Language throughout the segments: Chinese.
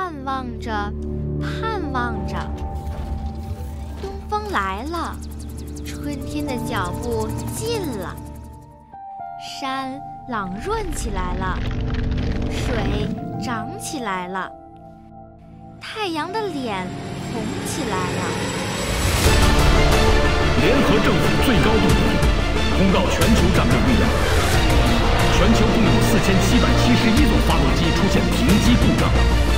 盼望着，盼望着。东风来了，春天的脚步近了，山朗润起来了，水涨起来了，太阳的脸红起来了。 联合政府最高部门通告全球战略力量，全球共有4771座发动机出现停机故障。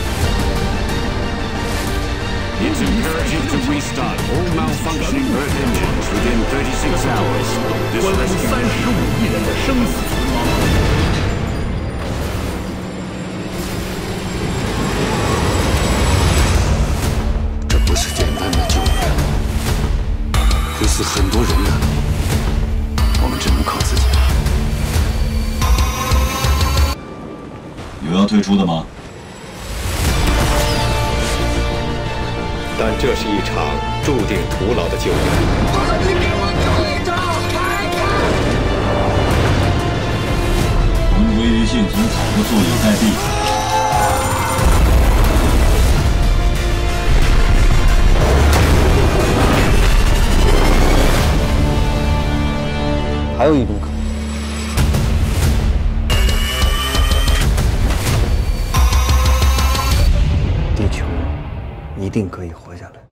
It is urgent to restart all malfunctioning Earth engines within 36 hours. This 关乎 rescue 35亿人的生死存亡。 这不是简单的救援，会死很多人的。我们只能靠自己了。 有要退出的吗？ 但这是一场注定徒劳的救援。 我们的威胁性从早就坐以待毙。 还有一种可能，地球一定可以活下来。